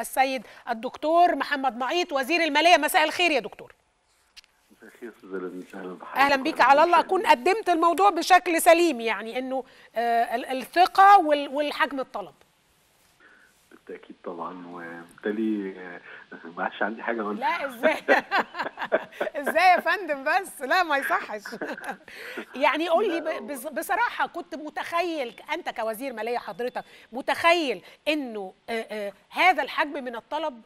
السيد الدكتور محمد معيط وزير المالية. مساء الخير يا دكتور. مساء الخير استاذ اهلا بحضرتك. اهلا بيك. على الله اكون قدمت الموضوع بشكل سليم، يعني انه الثقة والحجم الطلب. بالتاكيد طبعا، وبالتالي ما عادش عندي حاجه اقولها. لا ازاي ازاي يا فندم؟ بس لا ما يصحش. يعني قول لي بصراحه، كنت متخيل انت كوزير ماليه حضرتك متخيل انه هذا الحجم من الطلب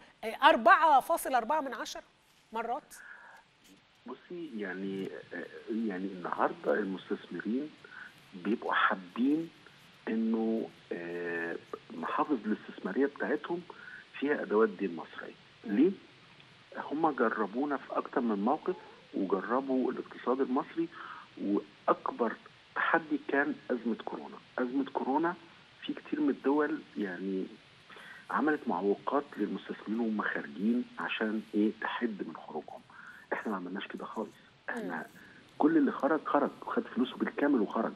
4.4 مرات؟ بصي، يعني النهارده المستثمرين بيبقوا حابين انه محافظ الاستثماريه بتاعتهم فيها ادوات دين مصريه. ليه؟ هم جربونا في اكتر من موقف، وجربوا الاقتصاد المصري، واكبر تحدي كان ازمه كورونا. ازمه كورونا في كتير من الدول يعني عملت معوقات للمستثمرين وهم خارجين عشان تحد من خروجهم. احنا ما عملناش كده خالص. احنا كل اللي خرج وخد فلوسه بالكامل وخرج.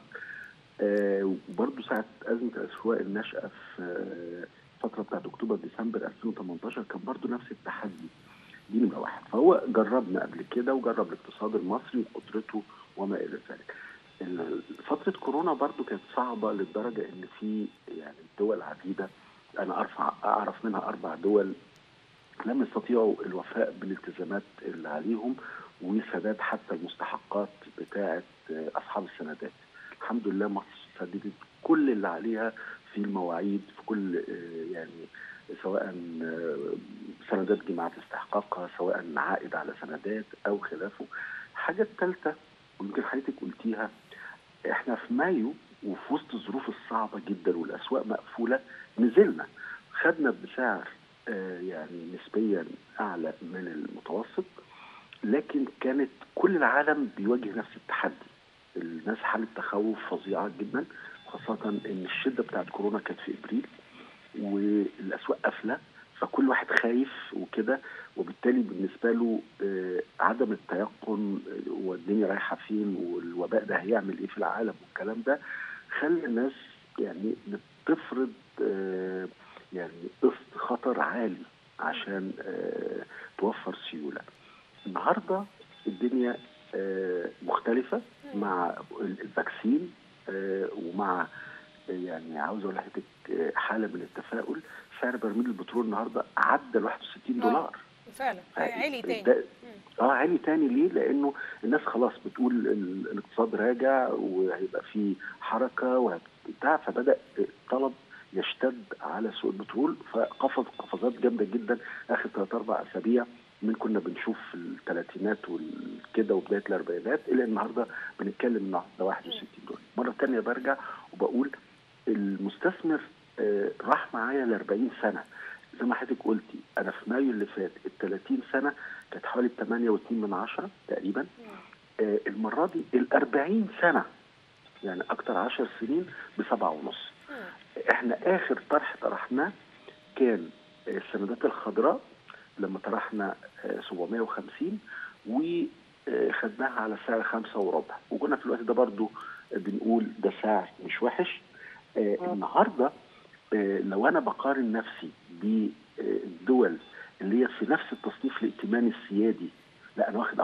وبرضه ساعه ازمه الاسواق الناشئه في الفتره بتاعت اكتوبر ديسمبر 2018 كان برضه نفس التحدي. دي نمره واحد. فهو جربنا قبل كده وجرب الاقتصاد المصري وقدرته وما الى ذلك. فتره كورونا برضه كانت صعبه للدرجه ان في يعني دول عديده، انا اعرف منها 4 دول لم يستطيعوا الوفاء بالالتزامات اللي عليهم وسداد حتى المستحقات بتاعه اصحاب السندات. الحمد لله مصر سددت كل اللي عليها في المواعيد، في كل يعني سواء سندات جماعات استحقاقها، سواء عائد على سندات او خلافه. الحاجه الثالثه ويمكن حضرتك قلتيها، احنا في مايو وفي وسط الظروف الصعبه جدا والاسواق مقفوله نزلنا خدنا بسعر يعني نسبيا اعلى من المتوسط، لكن كانت كل العالم بيواجه نفس التحدي. الناس حاله تخوف فظيعه جدا، خاصه ان الشده بتاعت كورونا كانت في ابريل والاسواق قافله، فكل واحد خايف وكده، وبالتالي بالنسبه له عدم التيقن والدنيا رايحه فين والوباء ده هيعمل ايه في العالم والكلام ده خلى الناس يعني بتفرض يعني قسط خطر عالي عشان توفر سيوله. النهارده الدنيا مختلفه مع الفاكسين ومع يعني عاوز اقول لحضرتك حاله من التفاؤل. سعر برميل البترول النهارده عدى ال $61 فعلا. عالي تاني. عالي تاني. ليه؟ لانه الناس خلاص بتقول الاقتصاد راجع وهيبقى في حركه وبتاع، فبدا الطلب يشتد على سوق البترول، فقفز قفزات جامده جدا اخر 3-4 اسابيع من كنا بنشوف في الثلاثينات وكده وبدايه الاربعينات الى النهارده بنتكلم النهارده $61. مره ثانيه برجع وبقول المستثمر راح معايا ل 40 سنه. زي ما حضرتك قلتي، انا في مايو اللي فات ال 30 سنه كانت حوالي 8.2 تقريبا. المره دي ال 40 سنه يعني اكتر 10 سنين ب7.5. احنا اخر طرح طرحناه كان السندات الخضراء لما طرحنا 750 وخدناها على سعر 5.25، وكنا في الوقت ده برضو بنقول ده سعر مش وحش. النهارده لو انا بقارن نفسي بالدول اللي هي في نفس التصنيف الائتماني السيادي، لا انا واخد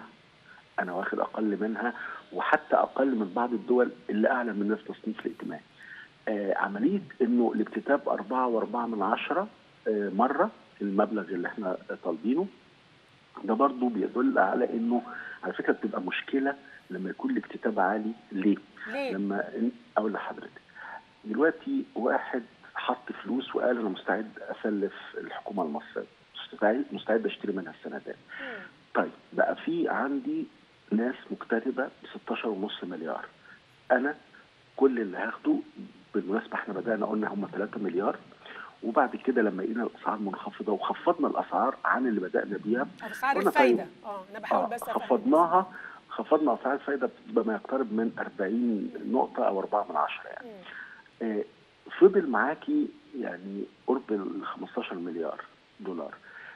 اقل منها وحتى اقل من بعض الدول اللي اعلى منها في تصنيف الائتمان. عمليه انه الاكتتاب 4.4 مره المبلغ اللي احنا طالبينه، ده برضو بيدل على انه على فكره بتبقى مشكله لما يكون الاكتتاب عالي. ليه؟ لما اقول لحضرتك دلوقتي واحد حط فلوس وقال انا مستعد اسلف الحكومه المصريه، مستعد اشتري منها السندات. طيب بقى في عندي ناس مكتتبه ب16.5 مليار. انا كل اللي هاخده بالمناسبه احنا بدانا قلنا هم 3 مليار، وبعد كده لما لقينا الاسعار منخفضه وخفضنا الاسعار عن اللي بدانا بيها اسعار الفايده. انا بحاول بس خفضنا اسعار الفايده بما يقترب من 40 نقطه او 4 يعني. فضل معاكي يعني قرب ال $15 مليار.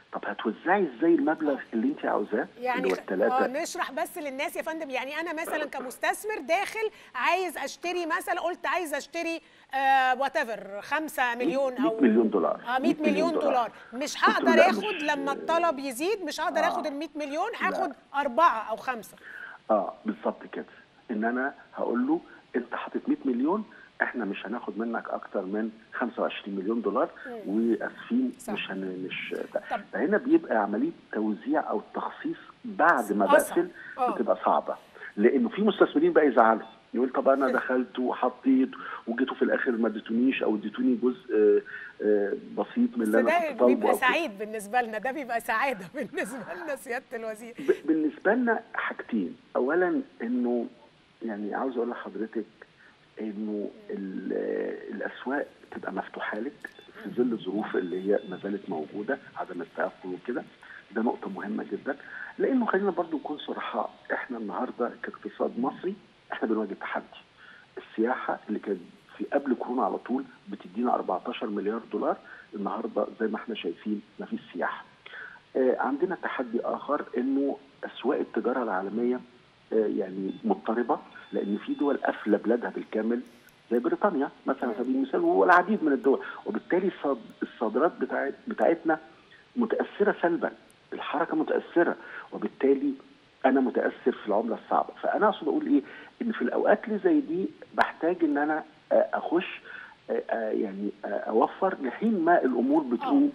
طب هتوزعي ازاي المبلغ اللي انت عاوزاه يعني اللي هو الثلاثه؟ نشرح بس للناس يا فندم. يعني انا مثلا كمستثمر داخل عايز اشتري، مثلا قلت عايز اشتري وات ايفر 5 مليون 100 او مليون دولار 100 مليون دولار. مش قلت له هقدر لا اخد مش لما الطلب يزيد، مش هقدر اخد ال 100 مليون، لا هاخد 4 أو 5. بالظبط كده. ان انا هقول له انت حاطط 100 مليون، احنا مش هناخد منك اكتر من 25 مليون دولار، واسفين صح. مش طب فهنا بيبقى عمليه توزيع او تخصيص بعد ما اصعب. بقفل بتبقى صعبه، لانه في مستثمرين بقى يزعلوا، يقول طب انا دخلت وحطيت وجيتوا في الاخر ما اديتونيش او اديتوني جزء بسيط من بس اللي انا ده كنت طالبه بيبقى او كده. سعيد بالنسبه لنا، ده بيبقى سعاده بالنسبه لنا سياده الوزير. بالنسبه لنا حاجتين، اولا انه يعني عاوز اقول لحضرتك انه الاسواق تبقى مفتوحه لك في ظل الظروف اللي هي ما زالت موجوده، عدم التاقلم وكده، ده نقطه مهمه جدا. لانه خلينا برضو نكون صرحاء، احنا النهارده كاقتصاد مصري احنا بنواجه تحدي. السياحه اللي كانت في قبل كورونا على طول بتدينا 14 مليار دولار، النهارده زي ما احنا شايفين ما فيش سياحه. عندنا تحدي اخر انه اسواق التجاره العالميه يعني مضطربه، لان في دول قافله بلادها بالكامل زي بريطانيا مثلا على سبيل المثال والعديد من الدول، وبالتالي الصادرات بتاعتنا متاثره سلبا، الحركه متاثره، وبالتالي انا متاثر في العمله الصعبه. فانا اقصد اقول ايه؟ ان في الاوقات اللي زي دي بحتاج ان انا اخش يعني اوفر لحين ما الامور بتقوم.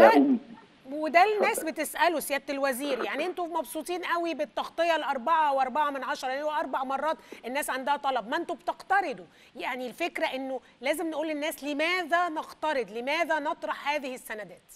وده الناس بتسأله سيادة الوزير. يعني انتوا مبسوطين قوي بالتغطية ال4.4 يعني هو 4 مرات الناس عندها طلب، ما انتوا بتقترضوا. يعني الفكرة انه لازم نقول للناس لماذا نقترض، لماذا نطرح هذه السندات.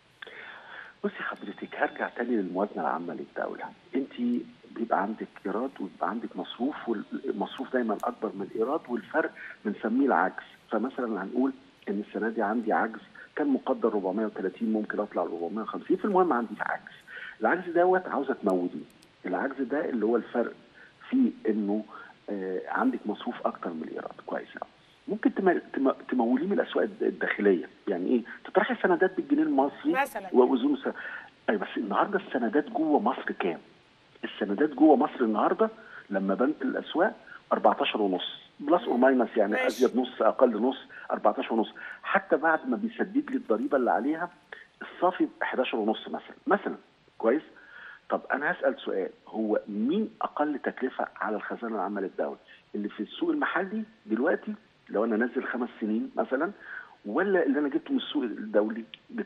بصي حضرتك، هرجع تاني للموازنة العامة للدولة. انت بيبقى عندك ايراد وبيبقى عندك مصروف، والمصروف دايما اكبر من الايراد، والفرق بنسميه العجز. فمثلا هنقول ان السنه دي عندي عجز كان مقدر 430، ممكن اطلع ل 450، في المهم عندي عجز. العجز دوت عاوزه تموديه. العجز ده اللي هو الفرق في انه عندك مصروف اكتر من الايراد. كويس قوي. ممكن تموليه من الاسواق الداخليه. يعني ايه؟ تطرحي السندات بالجنيه المصري مثلا ووزون اي. بس النهارده السندات جوه مصر كام؟ السندات جوه مصر النهارده لما بنك الاسواق 14 ونص بلس اور ماينس، يعني ازيد نص اقل نص، 14 ونص. حتى بعد ما بيسدد لي الضريبه اللي عليها الصافي 11 ونص مثلا. كويس. طب انا هسال سؤال، هو مين اقل تكلفه على الخزانه العامه للدوله؟ اللي في السوق المحلي دلوقتي لو انا نزل 5 سنين مثلا، ولا اللي انا جبته من السوق الدولي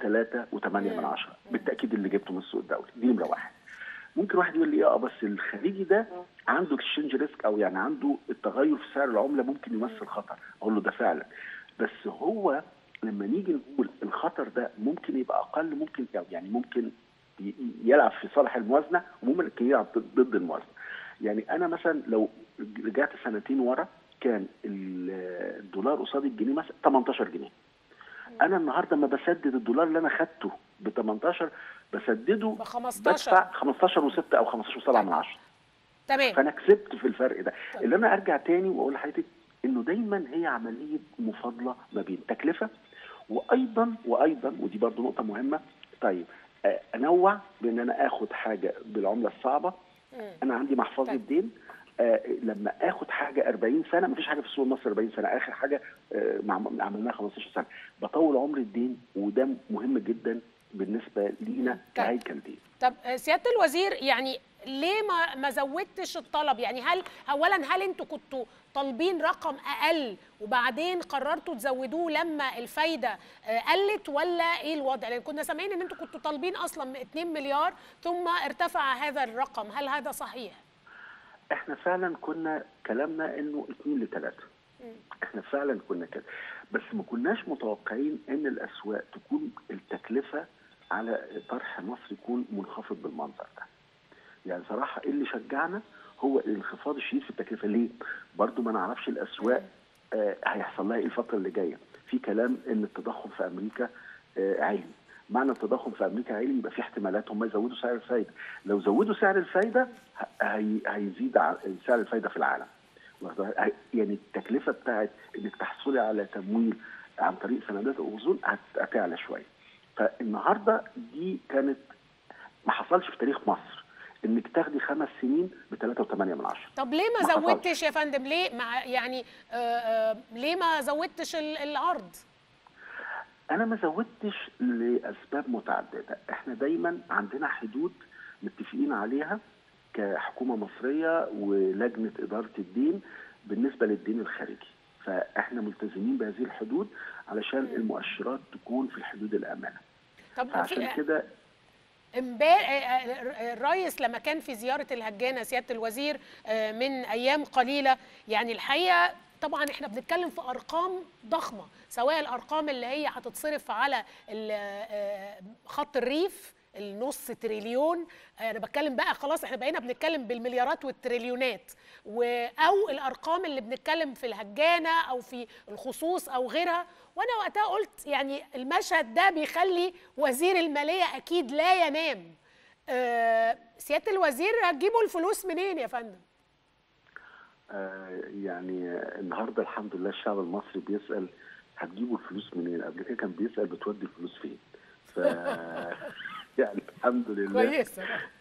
ب3.8؟ بالتاكيد اللي جبته من السوق الدولي. دي نمره واحد. ممكن واحد يقول لي بس الخليجي ده عنده اكسشينج ريسك، او يعني عنده التغير في سعر العمله ممكن يمثل خطر. اقول له ده فعلا، بس هو لما نيجي نقول الخطر ده ممكن يبقى اقل، ممكن يعني ممكن يلعب في صالح الموازنه، وممكن يلعب ضد الموازنه. يعني انا مثلا لو رجعت سنتين ورا كان الدولار قصاد الجنيه مثلا 18 جنيه. انا النهارده لما بسدد الدولار اللي انا خدته ب 18 بسدده ب 15، بدفع 15.6 او 15.7. تمام. فانا كسبت في الفرق ده. اللي انا ارجع تاني واقول لحضرتك انه دايما هي عمليه مفاضله ما بين تكلفه وايضا ودي برضو نقطه مهمه. طيب انوع بان انا اخد حاجه بالعمله الصعبه. انا عندي محفظه دين. لما اخد حاجه 40 سنه، مفيش حاجه في السوق المصري 40 سنه، اخر حاجه عملناها 15 سنه، بطول عمر الدين، وده مهم جدا بالنسبه لينا كهيكل دين. طب سياده الوزير، يعني ليه ما زودتش الطلب؟ يعني هل انتوا كنتوا طالبين رقم اقل وبعدين قررتوا تزودوه لما الفايده قلت، ولا ايه الوضع؟ لان كنا سامعين ان انتوا كنتوا طالبين اصلا 2 مليار ثم ارتفع هذا الرقم، هل هذا صحيح؟ احنا فعلا كنا كلامنا انه 2 ل3. احنا فعلا كنا كده، بس ما كناش متوقعين ان الاسواق تكون التكلفه على طرح مصر يكون منخفض بالمنظر ده. يعني صراحه اللي شجعنا هو الانخفاض الشديد في التكلفه. ليه؟ برضو ما نعرفش الاسواق هيحصل لها ايه الفتره اللي جايه. في كلام ان التضخم في امريكا عالي. معنى التضخم في امريكا عالي يبقى في احتمالات هم يزودوا سعر الفايده. لو زودوا سعر الفايده هيزيد سعر الفايده في العالم. يعني التكلفه بتاعت انك تحصلي على تمويل عن طريق سندات الاذون هتعلى شويه. فالنهارده دي كانت ما حصلش في تاريخ مصر انك تاخدي 5 سنين ب 3.8. طب ليه ما زودتش يا فندم؟ ليه مع يعني ليه ما زودتش العرض؟ انا ما زودتش لاسباب متعدده. احنا دايما عندنا حدود متفقين عليها كحكومه مصريه ولجنه اداره الدين بالنسبه للدين الخارجي، فاحنا ملتزمين بهذه الحدود علشان المؤشرات تكون في الحدود الامنه. طب عشان كده الرئيس لما كان في زياره الهجانه سياده الوزير من ايام قليله، يعني الحقيقه طبعا احنا بنتكلم في ارقام ضخمه، سواء الارقام اللي هي هتتصرف على خط الريف النص تريليون، انا بتكلم بقى خلاص احنا بقينا بنتكلم بالمليارات والتريليونات، او الارقام اللي بنتكلم في الهجانه او في الخصوص او غيرها. وانا وقتها قلت يعني المشهد ده بيخلي وزير الماليه اكيد لا ينام. سياده الوزير هتجيبوا الفلوس منين يا فندم؟ يعني النهارده الحمد لله الشعب المصري بيسال هتجيبوا الفلوس منين؟ قبل كده كان بيسال بتودي الفلوس فين؟ ف يعني الحمد لله كويس.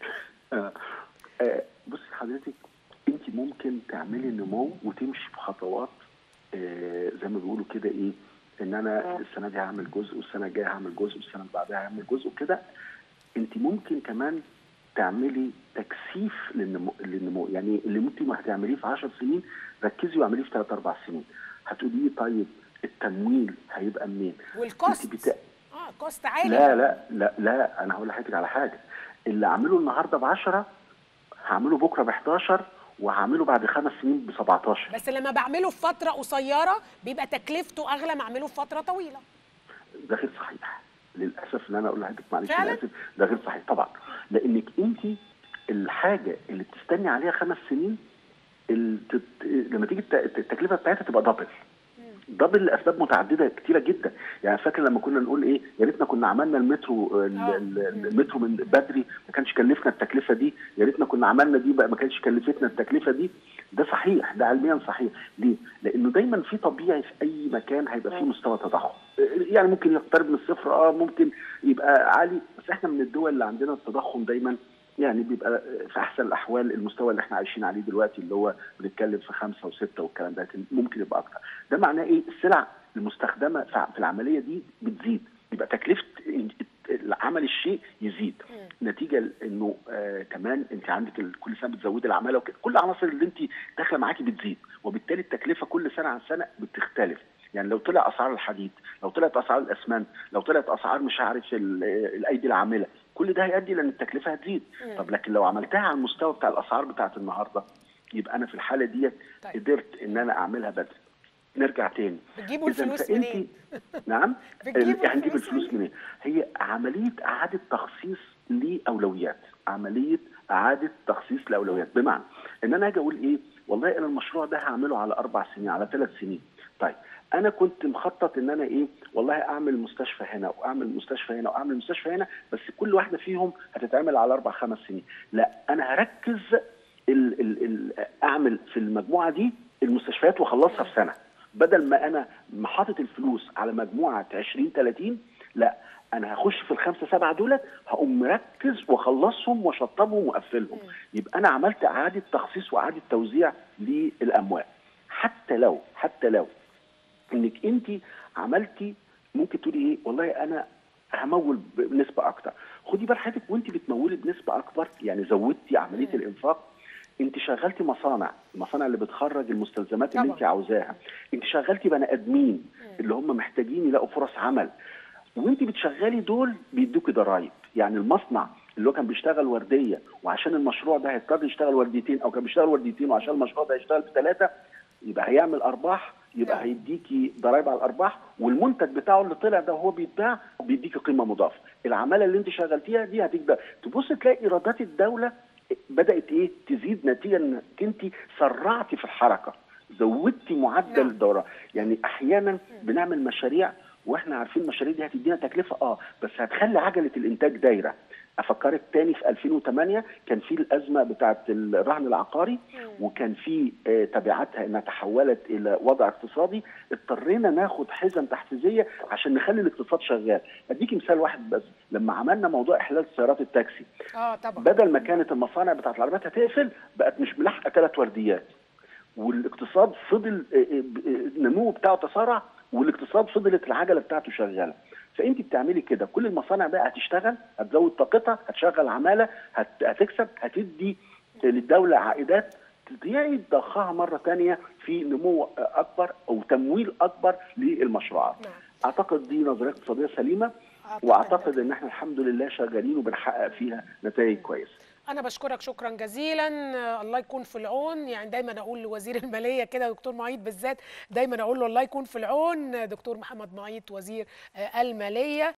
بصي حضرتك، انت ممكن تعملي نمو وتمشي بخطوات زي ما بيقولوا كده ايه، ان انا السنه دي هعمل جزء والسنه الجايه هعمل جزء والسنه اللي بعدها هعمل جزء وكده. انت ممكن كمان تعملي تكثيف للنمو، يعني اللي ممكن ما هتعمليه في 10 سنين ركزي واعمليه في 3 4 سنين. هتقولي لي طيب التمويل هيبقى منين؟ والكوست كوست عالي. لا لا لا لا، انا هقول لحضرتك على حاجه. اللي اعمله النهارده ب10 هعمله بكره ب11 وهعمله بعد 5 سنين ب 17. بس لما بعمله في فتره قصيره بيبقى تكلفته اغلى ما اعمله في فتره طويله. ده غير صحيح للاسف، ان انا اقول لحضرتك معلش انا اسف، ده غير صحيح طبعا، لانك انت الحاجه اللي بتستني عليها 5 سنين لما تيجي التكلفه بتاعتها تبقى دبل لاسباب متعدده كتيره جدا. يعني فاكر لما كنا نقول ايه، يا ريتنا كنا عملنا المترو من بدري ما كانش كلفنا التكلفه دي، يا ريتنا كنا عملنا دي بقى ما كانش كلفتنا التكلفه دي. ده صحيح، ده علميا صحيح. ليه؟ لانه دايما في طبيعي في اي مكان هيبقى فيه مستوى تضخم، يعني ممكن يقترب من الصفر، ممكن يبقى عالي، بس احنا من الدول اللي عندنا التضخم دايما يعني بيبقى في احسن الاحوال المستوى اللي احنا عايشين عليه دلوقتي، اللي هو بنتكلم في 5 و6 والكلام ده، لكن ممكن يبقى اكتر. ده معناه ايه؟ السلع المستخدمه في العمليه دي بتزيد، يبقى تكلفه عمل الشيء يزيد، نتيجه انه كمان انت عندك كل سنه بتزودي العماله وكده، كل العناصر اللي انت داخله معاكي بتزيد، وبالتالي التكلفه كل سنه عن سنه بتختلف. يعني لو طلع اسعار الحديد، لو طلعت اسعار الاسمنت، لو طلعت اسعار مش عارف الايدي العامله، كل ده هيؤدي لان التكلفه هتزيد. طب لكن لو عملتها على المستوى بتاع الاسعار بتاعت النهارده، يبقى انا في الحاله دي قدرت ان انا اعملها بدري. نرجع تاني، بتجيبوا الفلوس منين؟ نعم، هنجيب الفلوس منين؟ هي عمليه اعاده تخصيص لاولويات، عمليه اعاده تخصيص لاولويات، بمعنى ان انا اجي اقول ايه، والله انا المشروع ده هعمله على 4 سنين، على 3 سنين. طيب انا كنت مخطط ان انا ايه، والله اعمل مستشفى هنا واعمل مستشفى هنا واعمل مستشفى هنا، بس كل واحده فيهم هتتعمل على 4 5 سنين. لا، انا هركز اعمل في المجموعه دي المستشفيات واخلصها في سنه، بدل ما انا حاطط الفلوس على مجموعه 20 30. لا، انا هخش في ال5 7 دولت، هقوم مركز واخلصهم واشطبهم واقفلهم. يبقى انا عملت اعاده تخصيص واعاده توزيع للاموال. حتى لو انك انت عملتي، ممكن تقولي ايه، والله انا همول بنسبه اكتر. خدي بال حضرتك وانت بتمولي بنسبه اكبر، يعني زودتي عمليه الانفاق، انت شغلتي المصانع اللي بتخرج المستلزمات اللي انت عاوزاها، انت شغلتي بني ادمين اللي هم محتاجين يلاقوا فرص عمل، وانت بتشغلي دول بيدوكي ضرايب. يعني المصنع اللي هو كان بيشتغل ورديه، وعشان المشروع ده هيضطر يشتغل ورديتين، او كان بيشتغل ورديتين وعشان المشروع ده هيشتغل ب3، يبقى هيعمل ارباح، يبقى هيديكي ضرايب على الارباح، والمنتج بتاعه اللي طلع ده وهو بيتباع بيديكي قيمه مضافه. العماله اللي انت شغلتيها دي هتقدر تبص تلاقي ايرادات الدوله بدات ايه، تزيد، نتيجه انك انت سرعتي في الحركه، زودتي معدل الدوران. يعني احيانا بنعمل مشاريع واحنا عارفين المشاريع دي هتدينا تكلفه، بس هتخلي عجله الانتاج دايره. افكرك تاني في 2008 كان في الازمه بتاعه الرهن العقاري، وكان في تبعاتها انها تحولت الى وضع اقتصادي، اضطرينا ناخد حزم تحفيزيه عشان نخلي الاقتصاد شغال. اديكي مثال واحد بس، لما عملنا موضوع احلال سيارات التاكسي، طبعا بدل ما كانت المصانع بتاعه العربيات هتقفل، بقت مش ملاحقه 3 ورديات، والاقتصاد فضل النمو بتاعه تسارع، والاقتصاد فضلت العجله بتاعته شغاله. فانت بتعملي كده، كل المصانع بقى هتشتغل، هتزود طاقتها، هتشغل عماله، هتكسب، هتدي للدوله عائدات تعيد ضخها مره ثانيه في نمو اكبر او تمويل اكبر للمشروعات. اعتقد دي نظريه اقتصاديه سليمه، واعتقد ان احنا الحمد لله شغالين وبنحقق فيها نتائج كويسه. أنا بشكرك شكرا جزيلا، الله يكون في العون. يعني دايما أقول لوزير المالية كده، دكتور معيط بالذات، دايما أقول له الله يكون في العون. دكتور محمد معيط وزير المالية.